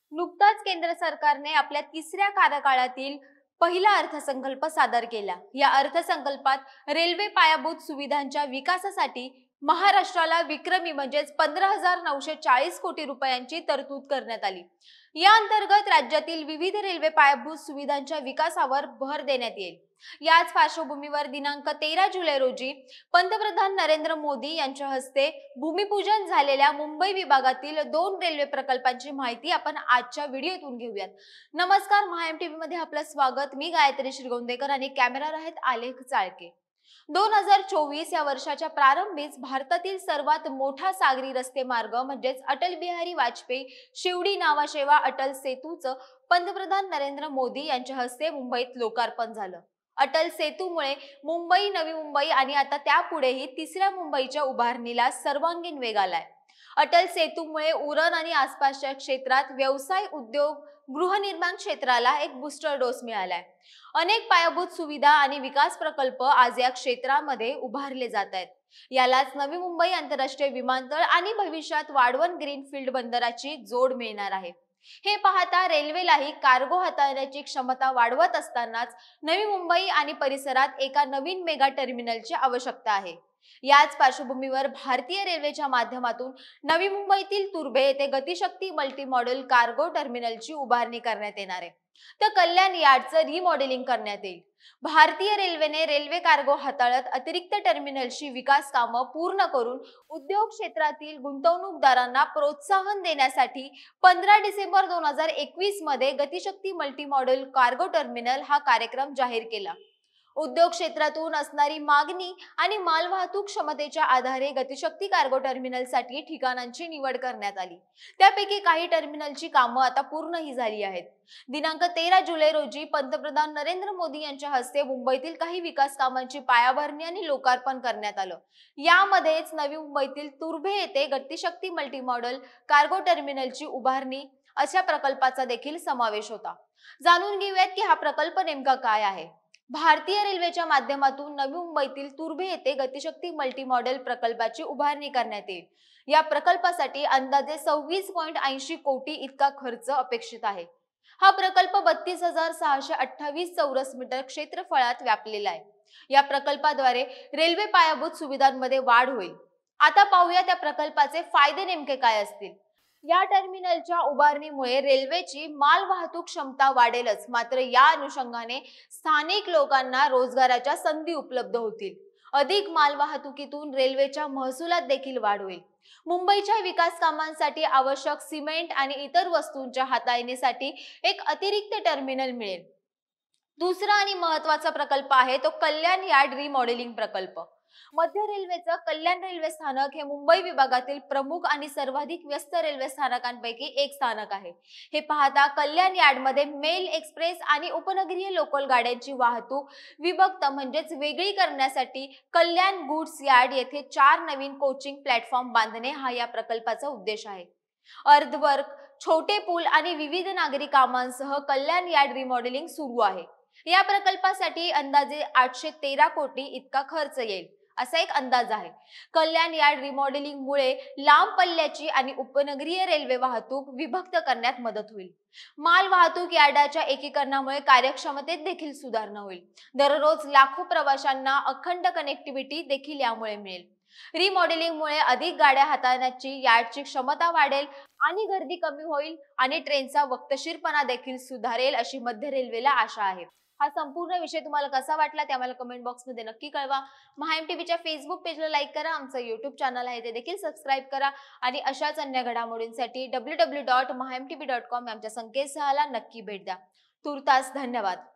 नुकताच केंद्र सरकारने आपल्या तिसऱ्या कार्यकाळातील पहिला अर्थसंकल्प सादर केला। या अर्थसंकल्पात रेल्वे पायाभूत सुविधांच्या विकासासाठी महाराष्ट्राला विक्रमी म्हणजेच 15,940 कोटी रुपयांची तरतूद करण्यात आली। या अंतर्गत राज्यातील विविध रेल्वे पायाभूत सुविधांच्या विकासावर भर देण्यात येईल। याच पार्श्वभूमीवर दिनांक 13 जुलै रोजी पंतप्रधान नरेंद्र मोदी यांच्या हस्ते भूमिपूजन झालेल्या मुंबई विभागातील 2 रेल्वे प्रकल्पांची माहिती आपण आजच्या व्हिडिओतून घेऊयात। नमस्कार, महाएमटीव्ही मध्ये आपलं स्वागत। मी गायत्री श्रीगोंदेकर आणि कॅमेरावर आहेत आलेख चाळके। 2024 या वर्षाच्या प्रारंभीच भारतातील सर्वात मोठा सागरी रस्ते मार्ग म्हणजेच अटल बिहारी वाजपेयी शिवडी नावाशेवा अटल सेतूचं पंतप्रधान नरेंद्र मोदी यांच्या हस्ते मुंबईत लोकार्पण झालं। अटल सेतूमुळे मुंबई, नवी मुंबई आणि आता त्यापुढेही तिसऱ्या मुंबईच्या उभारणीला सर्वांगीण वेग आलाय। अटल सेतूमुळे उरण आणि आसपासच्या क्षेत्रात व्यवसाय, उद्योग, गृहनिर्माण क्षेत्राला एक बूस्टर डोस मिळालाय। अनेक पायाभूत सुविधा आणि विकास प्रकल्प आज या क्षेत्रामध्ये उभारले जात आहेत। यालाच नवी मुंबई आंतरराष्ट्रीय विमानतळ आणि भविष्यात वाढवण ग्रीनफील्ड बंदराची जोड मिळणार आहे। हे पाहता रेल्वेलाही कार्गो हाताळण्याची क्षमता वाढवत असतानाच नवी मुंबई आणि परिसरात एका नवीन मेगा टर्मिनलची आवश्यकता आहे। याच पार्श्वभूमीवर भारतीय रेल्वेच्या माध्यमातून नवी मुंबईतील तुर्भे येथे गतिशक्ती मल्टी मॉडेल कार्गो टर्मिनलची उभारणी करण्यात येणार आहे। तर कल्याण यार्डचं रिमॉडेलिंग करण्यात येईल। भारतीय रेल्वेने रेल्वे कार्गो हाताळत अतिरिक्त टर्मिनलची विकास कामं पूर्ण करून उद्योग क्षेत्रातील गुंतवणूकदारांना प्रोत्साहन देण्यासाठी 15 डिसेंबर 2021 मध्ये Gatishakti multi model cargo terminal हा कार्यक्रम जाहीर केला। उद्योग क्षेत्रातून असणारी मागणी आणि मालवाहतूक क्षमतेच्या आधारे गतिशक्ती कार्गो टर्मिनलसाठी ठिकाणांची निवड करण्यात आली। त्यापैकी काही टर्मिनलची कामं आता पूर्णही झाली आहेत। दिनांक 13 जुलै रोजी पंतप्रधान नरेंद्र मोदी यांच्या हस्ते मुंबईतील काही विकास कामांची पायाभरणी आणि लोकार्पण करण्यात आलं। यामध्येच नवी मुंबईतील तुर्भे येथे गतिशक्ती मल्टी मॉडेल कार्गो टर्मिनलची उभारणी अशा प्रकल्पाचा देखील समावेश होता। जाणून घेऊयात की हा प्रकल्प नेमका काय आहे। भारतीय रेल्वेच्या माध्यमातून नवी मुंबईतील तुर्भे येथे गतिशक्ती मल्टी मॉडेल प्रकल्पाची उभारणी करण्यात येईल। या प्रकल्पासाठी अंदाजे 26.80 कोटी इतका खर्च अपेक्षित आहे। हा प्रकल्प 32,628 चौरस मीटर क्षेत्रफळात व्यापलेला आहे। या प्रकल्पाद्वारे रेल्वे पायाभूत सुविधांमध्ये वाढ होईल। आता पाहूया त्या प्रकल्पाचे फायदे नेमके काय असतील। या टर्मिनलच्या उभारणीमुळे रेल्वेची मालवाहतूक क्षमता वाढेलच, मात्र या अनुषंगाने स्थानिक लोकांना रोजगाराच्या संधी उपलब्ध होतील। अधिक मालवाहतुकीतून रेल्वेच्या महसुलात देखील वाढ होईल। मुंबईच्या विकास कामांसाठी आवश्यक सिमेंट आणि इतर वस्तूंच्या हाताळणीसाठी एक अतिरिक्त टर्मिनल मिळेल। दुसरा आणि महत्त्वाचा प्रकल्प आहे तो कल्याण यार्ड रिमॉडेलिंग प्रकल्प। मध्य रेल्वेचं कल्याण रेल्वे स्थानक हे मुंबई विभागातील प्रमुख आणि सर्वाधिक व्यस्त रेल्वे स्थानकांपैकी एक स्थानक आहे। हे पाहता कल्याण यार्डमध्ये मेल, एक्सप्रेस आणि उपनगरीय लोकल गाड्यांची वाहतूक विभक्त म्हणजेच वेगळी करण्यासाठी कल्याण गुड्स यार्ड येथे 4 नवीन कोचिंग प्लॅटफॉर्म बांधणे हा या प्रकल्पाचा उद्देश आहे। अर्धवर्क, छोटे पूल आणि विविध नागरी कामांसह कल्याण यार्ड रिमॉडेलिंग सुरू आहे। या प्रकल्पासाठी अंदाजे 813 कोटी इतका खर्च येईल असा एक अंदाज आहे। कल्याण यार्ड रिमॉडेलिंग मुळे लांब पल्ल्याची आणि उपनगरीय रेल्वे वाहतूक विभक्त करण्यात मदत होईल। माल वाहतूक यार्डाच्या एकीकरणामुळे कार्यक्षमतेत देखील सुधारणा होईल। दररोज लाखो प्रवाशांना अखंड कनेक्टिव्हिटी देखील यामुळे मिळेल। रिमॉडेलिंगमुळे अधिक गाड्या हाताळण्याची यार्डची क्षमता वाढेल आणि गर्दी कमी होईल आणि ट्रेनचा वक्तशीरपणा देखील सुधारेल अशी मध्य रेल्वेला आशा आहे। हा संपूर्ण विषय तुम्हाला कसा वाटला ते आम्हाला कमेंट बॉक्समध्ये नक्की कळवा। महाएमटीव्हीच्या फेसबुक पेजला लाईक करा, आमचं यूट्यूब चॅनल आहे ते देखील सबस्क्राईब करा आणि अशाच अन्य घडामोडींसाठी www.mahaemtv.com आमच्या संकेतस्थळाला नक्की भेट द्या। तुर्तास धन्यवाद।